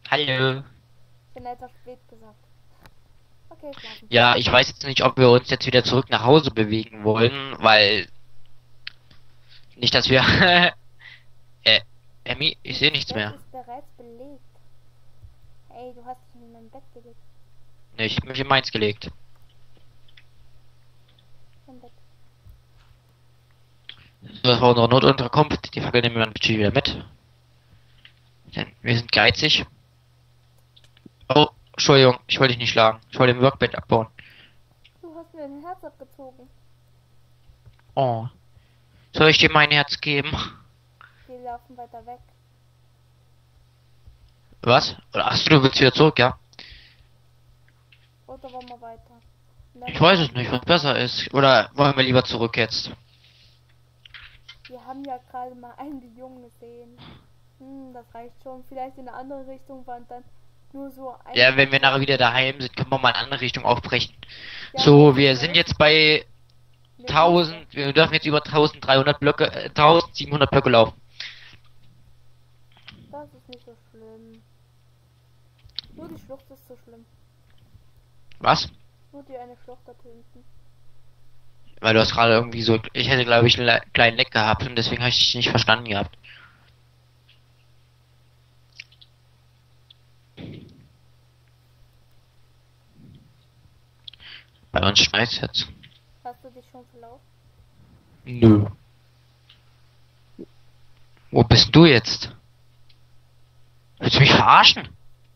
Hallo. Ich bin etwas spät gesagt. Okay, schlafen. Ja, ich weiß jetzt nicht, ob wir uns jetzt wieder zurück nach Hause bewegen wollen, weil nicht, dass wir. äh, Emmy, ich sehe Dieses nichts Bett mehr. ist bereits belegt. Ey, du hast dich in mein Bett gelegt. Ne, ich habe mich in meins gelegt. Mein Bett. So, das war unsere Notunterkunft. Die Fackel nehmen wir dann natürlich wieder mit. Denn wir sind geizig. Oh, Entschuldigung, ich wollte dich nicht schlagen. Ich wollte im Workbett abbauen. Du hast mir ein Herz abgezogen. Oh. Soll ich dir mein Herz geben? Wir laufen weiter weg. Was? Oder achso, du willst wieder zurück, ja? Oder wollen wir weiter? Und dann Ich weiß es fahren nicht, wir. was besser ist. Oder wollen wir lieber zurück jetzt? Wir haben ja gerade mal einen Jungen gesehen. Das reicht schon. Vielleicht in eine andere Richtung waren dann nur so ein. Ja, wenn wir nachher wieder daheim sind, können wir mal in eine andere Richtung aufbrechen. Ja, So, welche wir ist sind das? jetzt bei Eine 1000, wir dürfen jetzt über 1300 Blöcke, 1700 Blöcke laufen. Das ist nicht so schlimm. Nur die Schlucht ist so schlimm. Was? Nur die eine Schlucht da hinten. Weil du hast gerade irgendwie so, ich hätte glaube ich einen kleinen Leck gehabt und deswegen habe ich dich nicht verstanden gehabt. Bei uns schneit's jetzt. Hast du dich schon verlaufen? Nö. Wo bist du jetzt? Willst du mich verarschen?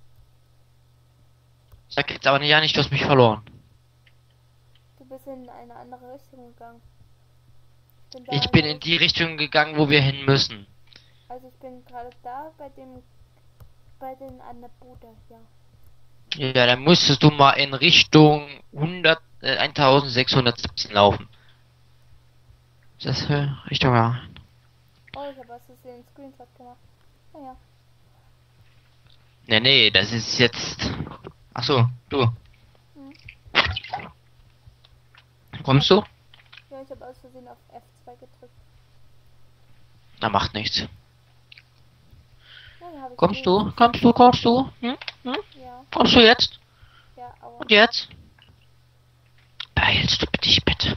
Sag jetzt aber ja nicht, du hast mich verloren. Du bist in eine andere Richtung gegangen. Ich bin in die Richtung gegangen, wo wir hin müssen. Also ich bin gerade da bei den an der Bude, ja. Ja, dann musstest du mal in Richtung 1617 laufen. Ist das Richtung ja? Oh, ich habe aus Versehen einen Screenshot gemacht. Naja. Nee, das ist jetzt. Ach so, du. Hm. Kommst du? Ja, ich habe aus Versehen auf F2 gedrückt. Na, macht nichts. Naja, habe ich Kommst den- du? Kommst du? Kommst du? Hm? Hm? Ja, Kommst du jetzt? ja, aber. Und jetzt? Beeilst du dich bitte.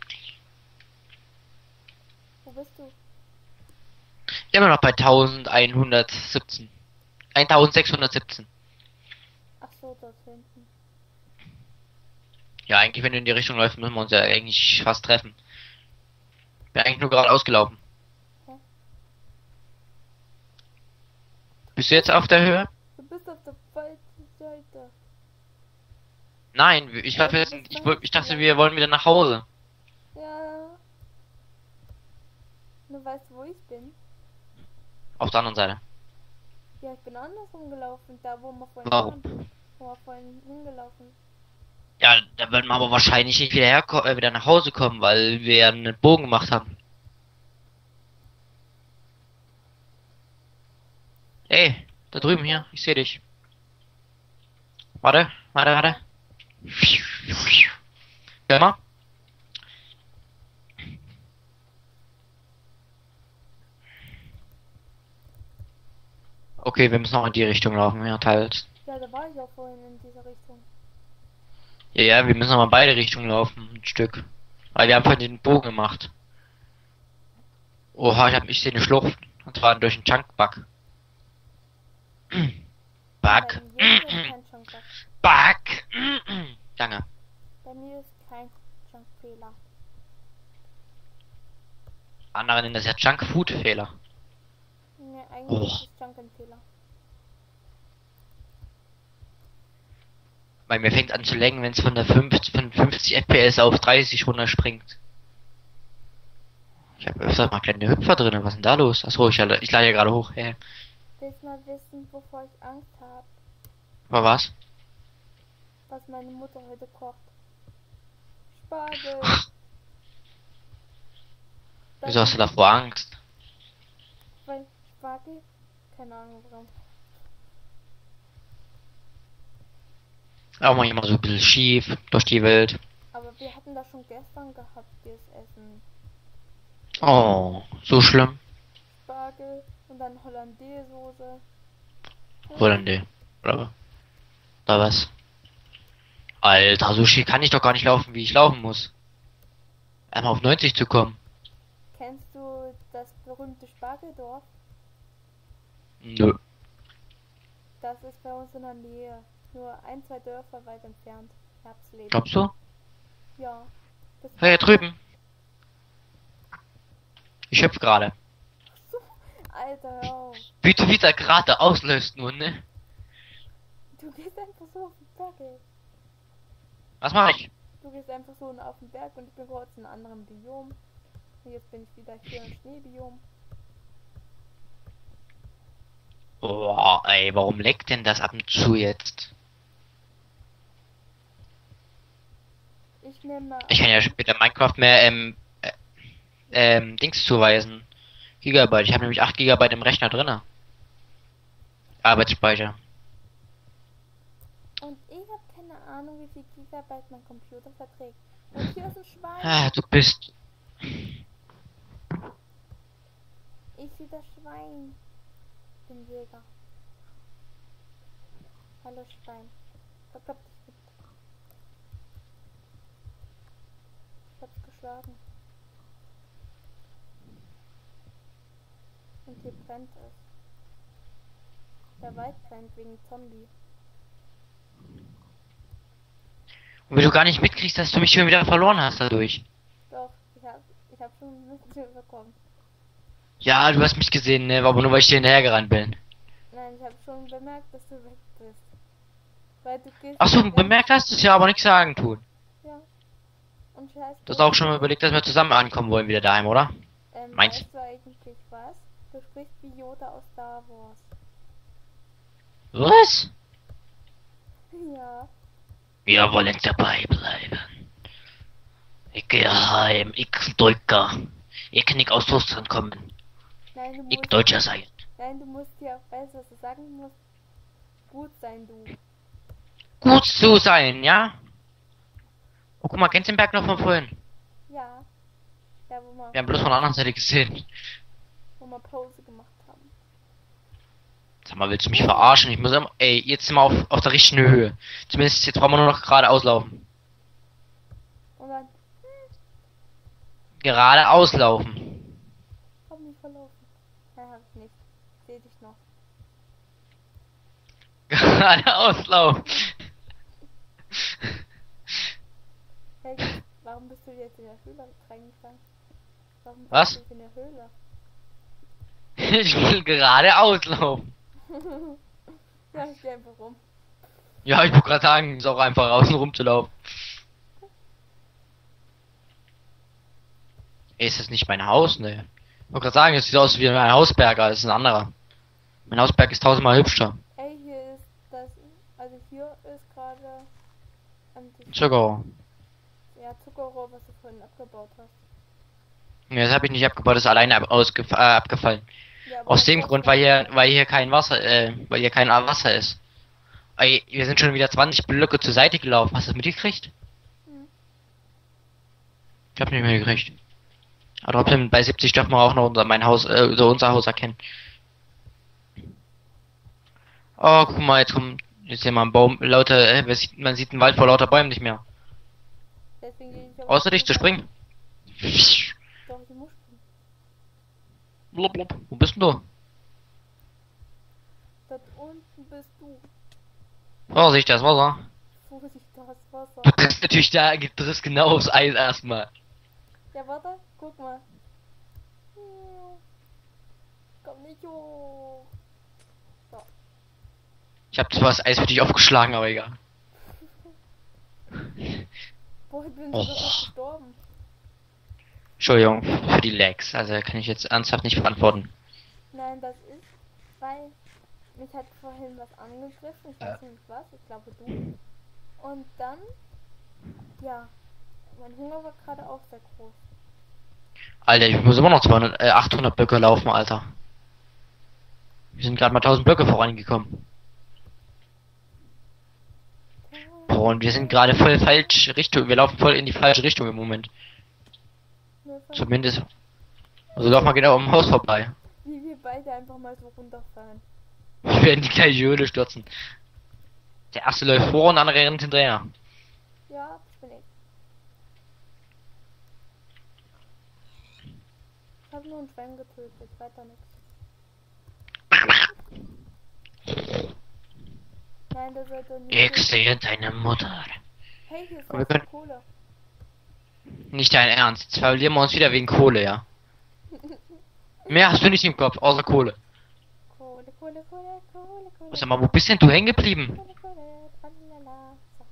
Wo bist du? Immer noch bei 1117. 1617. Ach so, dort hinten. Ja, eigentlich, wenn du in die Richtung läufst, müssen wir uns ja eigentlich fast treffen. Wäre eigentlich nur gerade ausgelaufen. Hä? Bist du jetzt auf der Höhe? Du bist auf der falschen Seite. Nein, ich glaube jetzt, ich dachte, wir wollen wieder nach Hause. Ja. Du weißt, wo ich bin? Auf der anderen Seite. Ja, ich bin andersrum gelaufen. Da, wo wir vorhin Warum? waren. Wo wir vorhin hingelaufen sind. Ja, da werden wir aber wahrscheinlich nicht wieder wieder nach Hause kommen, weil wir ja einen Bogen gemacht haben. Ey, da drüben hier, ich sehe dich. Warte. Hör mal. Okay, wir müssen auch in die Richtung laufen, ja, teils. Ja, da war ich auch vorhin in dieser Richtung. Ja, wir müssen aber in beide Richtungen laufen, ein Stück. Weil wir haben vorhin den Bogen gemacht. Oha, ich sehe eine Schlucht. Und zwar durch einen Chunkbug. Bei Bug. mir ist kein Chunkbug. Bug. Danke. Bei mir ist kein Chunkfehler. Andere nennen das ja Junk-Food-Fehler. Ne, eigentlich Oh. ist es Chunk ein Fehler. Weil mir fängt an zu lenken, wenn es von 50 FPS auf 30 runterspringt. Ich habe öfter mal kleine Hüpfer drin. Was ist denn da los? Achso, ich lade ja gerade hoch. Hey. Willst mal wissen, wovor ich Angst habe? Aber was? Was meine Mutter heute kocht. Spargel. Wieso hast du davor Angst? Weil Spargel? Keine Ahnung warum. Auch manchmal so ein bisschen schief durch die Welt. Aber wir hatten das schon gestern gehabt, dieses Essen. Oh, so schlimm. Spargel und dann Hollandaise-Soße. Hollandaise. Oder, oder was? Alter, so viel kann ich doch gar nicht laufen, wie ich laufen muss. Einmal auf 90 zu kommen. Kennst du das berühmte Spargeldorf? Nö. Das ist bei uns in der Nähe. Nur ein, zwei Dörfer weit entfernt. Herbstleben. Glaubst du? Ja. Das Hey, hier drüben. Ich hüpf gerade. so. Alter, hör auf. Wie du wieder gerade auslöst nur, ne? Du gehst einfach so auf den Berg, ey. Was mache ich? Du gehst einfach so auf den Berg und ich bin kurz in einem anderen Biom. Und jetzt bin ich wieder hier im Schneebiom. Boah, ey, warum leckt denn das ab und zu jetzt? Ich nehme. Ich kann ja später Minecraft mehr, Dings zuweisen. Gigabyte. Ich habe nämlich 8 Gigabyte im Rechner drinne. Arbeitsspeicher. Und ich habe keine Ahnung, wie viel Gigabyte mein Computer verträgt. Und hier ist ein Schwein. Ah, du bist. Ich sehe das Schwein. Den Jäger. Hallo Schwein. Verklopp dich nicht. Ich hab's geschlagen. Und hier brennt es. Der Wald brennt wegen Zombie. Und wie du gar nicht mitkriegst, dass du mich schon wieder verloren hast dadurch. Doch, ich hab schon ein bisschen bekommen. Ja, du hast mich gesehen, ne? Aber nur weil ich dir hinterhergerannt bin. Nein, ich habe schon bemerkt, dass du weg bist. Weil du gehst. Ach so, bemerkt hast du es ja, aber nichts sagen tun. Ja. Und scheiße. Du hast auch schon mal überlegt, dass wir zusammen ankommen wollen wieder daheim, oder? Meinst weißt du eigentlich was? Du sprichst wie Yoda aus Star Wars. Was? Ja. Wir wollen dabei bleiben. Ich gehe heim, ich Deutscher. Ich kann nicht aus Russland kommen. Nein, du Ich musst. Deutscher sein. Nein, du musst dir auch, weißt du, was du sagen musst? Gut sein, du. Gut zu sein, ja? Oh, guck mal, kennst du den Berg noch von vorhin? Ja. Ja, Wir haben bloß von der anderen Seite gesehen. wo wir Pause gemacht haben. Sag mal, willst du mich verarschen? Ich muss immer, ey, jetzt sind wir auf der richtigen Höhe. Zumindest jetzt brauchen wir nur noch geradeaus laufen. Und dann, Geradeaus laufen. komm nicht verlaufen. Nein, hab ich nicht. Seh dich noch. Geradeaus laufen. Hey, warum bist du jetzt in der Höhle reingegangen? Warum bist Was? du jetzt in der Höhle? Ich will geradeaus laufen. Ja, ich geh einfach rum. Ja, ich wollte gerade sagen, ist auch einfach außen rumzulaufen. Ey, ist das nicht mein Haus? Ne. Ich wollte gerade sagen, es sieht aus wie mein Hausberger, das ist ein anderer. Mein Hausberg ist tausendmal hübscher. Ey, hier ist das, also hier ist gerade Zuckerrohr. ja, Zuckerrohr, was du vorhin abgebaut hast. Ja, das habe ich nicht abgebaut, das ist alleine abgefallen. Ja, aber Aus das dem hast Grund, du- weil hier kein Wasser, weil hier kein Wasser ist. Ey, wir sind schon wieder 20 Blöcke zur Seite gelaufen. Hast du das mitgekriegt? Hm. Ich hab nicht mehr gekriegt. Aber trotzdem, bei 70 dürfen wir auch noch unser Haus erkennen. Oh, guck mal, jetzt hier mal ein Baum, man sieht den Wald vor lauter Bäumen nicht mehr. Deswegen gehe ich aber Außer dich zu springen. Doch, ich muss springen. Blub, blub. Wo bist denn du? Dort unten bist du. Vorsicht, das Wasser. Vorsicht, das Wasser. Du triffst natürlich du triffst genau aufs Eis erstmal. Ja, warte, guck mal. Hm. Komm nicht hoch. Ich habe zwar das Eis für dich aufgeschlagen, aber egal. Boah, ich bin Oh. so fast gestorben. Entschuldigung für die Lags, also kann ich jetzt ernsthaft nicht verantworten. Nein, das ist, weil mich hat vorhin was angegriffen. Ich weiß nicht was, ich glaube du. Und dann, ja, mein Hunger war gerade auch sehr groß. Alter, ich muss immer noch 800 Blöcke laufen, Alter. Wir sind gerade mal 1000 Blöcke vorangekommen. Boah, und wir sind gerade voll falsch Richtung. Wir laufen voll in die falsche Richtung im Moment. Zumindest. Also laufen wir genau am Haus vorbei. Wie wir beide einfach mal so runterfallen. Wir werden die gleiche Höhle stürzen. Der erste läuft vor und der andere rennt hinterher. Ja, ich bin ich. Ich habe nur einen Schwein getötet, weiter nichts. Nein, das sollte nicht. Ich sehe deine Mutter. Hey, hier ist Aber wir was können- Kohle. Nicht dein Ernst. Jetzt verlieren wir uns wieder wegen Kohle, ja. Mehr hast du nicht im Kopf, außer Kohle. Kohle, Kohle, Kohle, Kohle, Kohle. Sag mal, wo bist denn du hängen geblieben? Kohle, Kohle, tralala. So.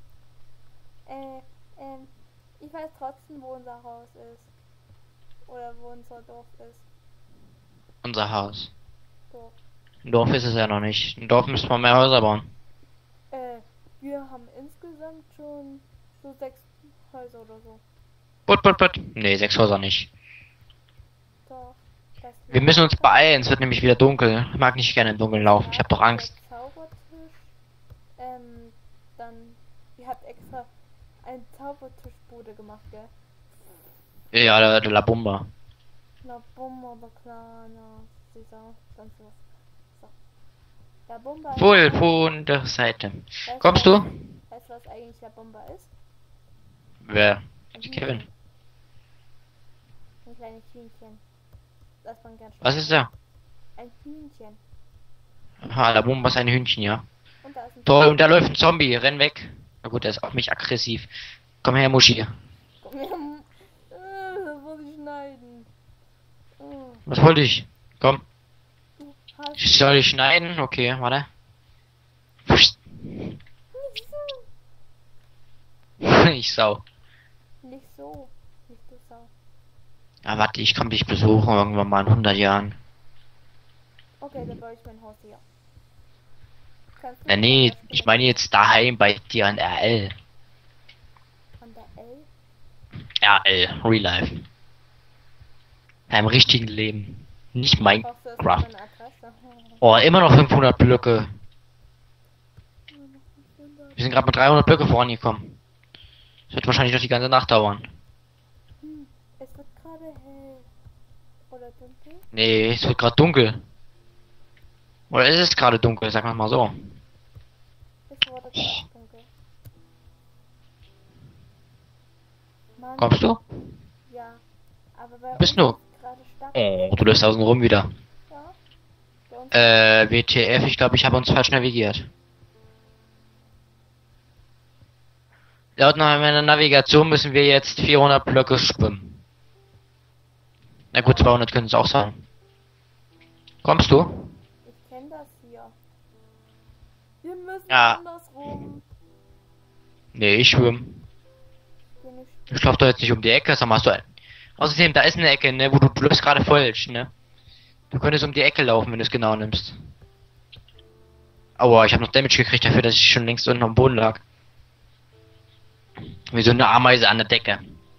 Ich weiß trotzdem, wo unser Haus ist. Oder wo unser Dorf ist. Unser Haus. Dorf. Ein Dorf ist es ja noch nicht. Ein Dorf müsste man mehr Häuser bauen. Wir haben insgesamt schon so 6 Häuser oder so. Put. Nee, 6 Häuser nicht. Doch. Das Wir müssen uns beeilen, es wird nämlich wieder dunkel. Ich mag nicht gerne im Dunkeln laufen, ich habe doch Angst. Der Zaubertisch. Dann. Ihr habt extra eine Zaubertischbude gemacht, gell? Ja, der La Bomba. Na Bomber, aber klar, na, dieser, sonst was. So. La Bomba ist- Wohl von der Seite. Weißt Kommst was- du? Weißt du, was eigentlich La Bomba ist? Wer? Ein Kevin. Ein kleines Hühnchen. Das man gern Was ist der? Ein Hühnchen. Aha, La Bomba ist ein Hühnchen, ja. Und da ist ein Toll, und da läuft ein Zombie, renn weg. Na gut, der ist auf mich aggressiv. Komm her, Muschi. Komm her. Das muss ich schneiden. Was wollte ich? Komm. Du hast Soll ich schneiden? Okay, warte. Psst. nicht so. Ich Sau. Nicht so. Nicht so sau. Ja, warte, ich komm dich besuchen irgendwann mal in 100 Jahren. Okay, dann baue ich mein Haus hier. Kannst du Ja, nee, das ich meine jetzt daheim bei dir an RL. An der L? RL, Real Life. Ja, im richtigen Leben. Nicht Brauchst du erst mal Minecraft. meine Adresse? Oh, immer noch 500 Blöcke. Wir sind gerade mit 300 Blöcke vorangekommen. Das wird wahrscheinlich noch die ganze Nacht dauern. Es wird gerade hell. Oder dunkel? Nee, es wird gerade dunkel. Oder ist es gerade dunkel, sagen wir mal so. Es wurde gerade dunkel. Mann, Kommst du? ja. Aber bei Bist uns du? ist gerade stark. Oh, du läufst außen rum wieder. Ja. Bei uns WTF, ich glaube, ich habe uns falsch navigiert. Laut meiner Navigation müssen wir jetzt 400 Blöcke schwimmen. Na gut, 200 können es auch sein. Kommst du? Ich kenne das hier. Wir müssen Ja. andersrum. Nee, ich schwimme. Hier nicht. Ich lauf doch jetzt nicht um die Ecke, sag mal, hast du ein... Außerdem, da ist eine Ecke, ne, wo du läufst gerade falsch, ne? Du könntest um die Ecke laufen, wenn du es genau nimmst. Aua, ich habe noch Damage gekriegt dafür, dass ich schon längst unten am Boden lag. Wie so eine Ameise an der Decke.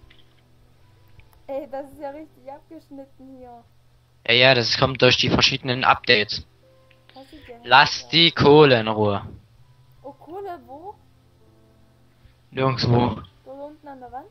Ey, das ist ja richtig abgeschnitten hier. Ja, das kommt durch die verschiedenen Updates. Das sieht ja Lass hässlich die Kohle in Ruhe. aus. Oh, Kohle, wo? Nirgendwo. Dort unten an der Wand?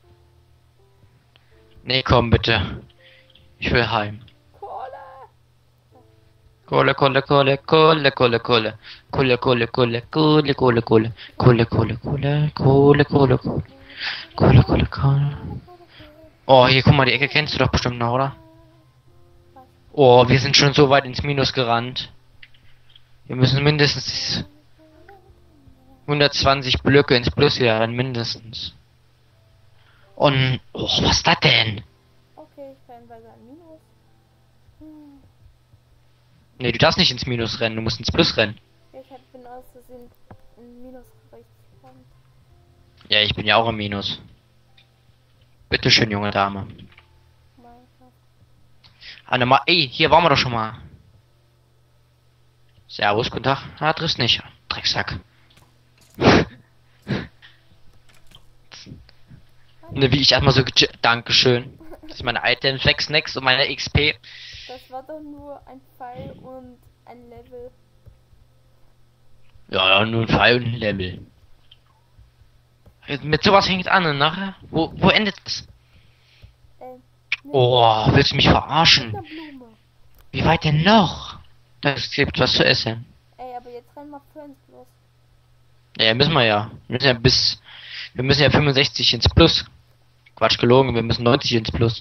Nee, komm bitte. Ich will heim. Kohle! Kohle, Kohle, Kohle, Kohle, Kohle, Kohle. Kohle, Kohle, Kohle, Kohle, Kohle, Kohle. Kohle, Kohle, Kohle, Kohle, Kohle, Kohle. Kohle, Kohle, Kohle. Oh, hier, guck mal, die Ecke kennst du doch bestimmt noch, oder? Oh, wir sind schon so weit ins Minus gerannt. Wir müssen mindestens 120 Blöcke ins Plus wieder rennen, mindestens. Und, oh, was ist das denn? Okay, ich bin bei seinem Minus. Nee, du darfst nicht ins Minus rennen, du musst ins Plus rennen. Bin aus Versehen in Minus rechts gekommen. Ja, ich bin ja auch im Minus. Bitteschön, junge Dame. Minecraft. Anne, ey, hier waren wir doch schon mal. Servus, guten Tag. Ah, triffst nicht. Drecksack. Ne, wie ich erstmal so Dankeschön. Das ist meine Items, 6 Snacks und meine XP. Das war doch nur ein Pfeil und ein Level. Ja, nur ein Pfeil und ein Level. Mit sowas fängt an und nachher? Wo endet es? Nee, Oh, willst du mich verarschen? mit einer Blume. Wie weit denn noch? Das gibt was zu essen. Ey, aber jetzt renn mal für ins Plus. Ja, müssen wir ja. Wir müssen ja 65 ins Plus. Quatsch, gelogen, wir müssen 90 ins Plus.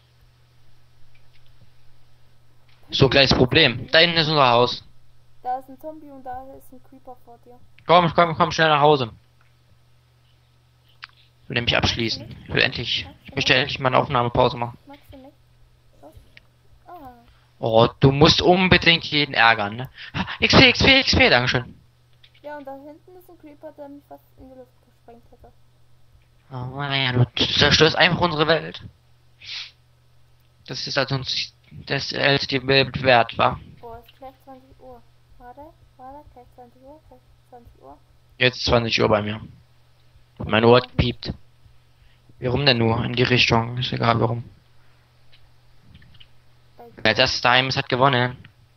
So ein kleines Problem. Da hinten ist unser Haus. Da ist ein Zombie und da ist ein Creeper vor dir. Komm schnell nach Hause. Ich will nämlich abschließen. Ich möchte endlich mal eine Aufnahmepause machen. Magst du nicht? Was? Ah. Oh, du musst unbedingt jeden ärgern, ne? XP, Dankeschön. Ja, und da hinten ist ein Creeper, der mich fast in die Luft gesprengt hätte. Oh naja, du zerstörst einfach unsere Welt. Das ist also uns das die Welt wert, wa? Oh, es ist gleich 20 Uhr. Warte, gleich 20 Uhr, gleich 20 Uhr. Jetzt ist 20 Uhr bei mir. Meine Uhr hat gepiept. Warum denn nur? In die Richtung. Ist egal warum. Wer das daheim ist, hat gewonnen.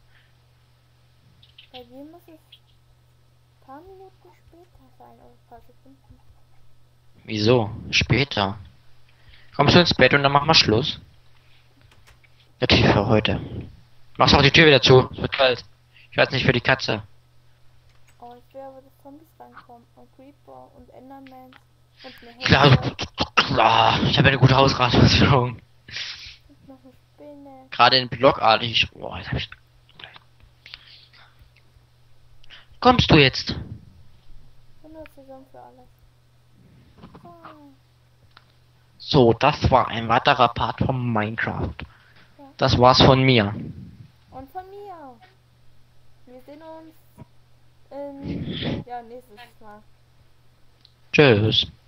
Bei dir muss es ein paar Minuten später sein, oder ein paar Sekunden. Wieso? Später. Kommst du ins Bett und dann machen wir Schluss? Natürlich für heute. Machst auch die Tür wieder zu. Es wird kalt. Ich weiß nicht für die Katze. Oh, ich will aber, dass Zombies reinkommen. Und Creeper und Endermans und eine Klar. Hexe Ich habe eine gute Hausratversicherung. und noch eine Spinne. Gerade in Blockartig. Boah, jetzt hab ich. Kommst du jetzt? 100 Saison für alles. Ah, So, das war ein weiterer Part von Minecraft. ja. Das war's von mir. Und von mir. Wir sehen uns ja, nächstes Mal. Tschüss.